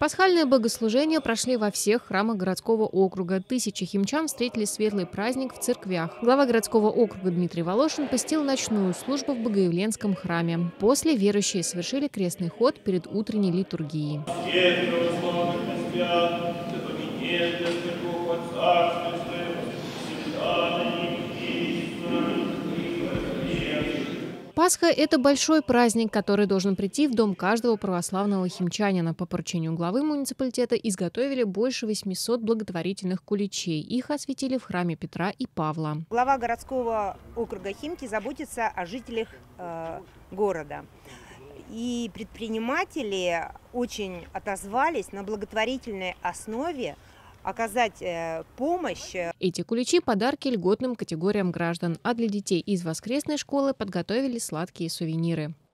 Пасхальные богослужения прошли во всех храмах городского округа. Тысячи химчан встретили светлый праздник в церквях. Глава городского округа Дмитрий Волошин посетил ночную службу в Богоявленском храме. После верующие совершили крестный ход перед утренней литургией. Пасха – это большой праздник, который должен прийти в дом каждого православного химчанина. По поручению главы муниципалитета изготовили больше 800 благотворительных куличей. Их осветили в храме Петра и Павла. Глава городского округа Химки заботится о жителях города. И предприниматели очень отозвались на благотворительной основе оказать помощь. Эти куличи – подарки льготным категориям граждан, а для детей из воскресной школы подготовили сладкие сувениры.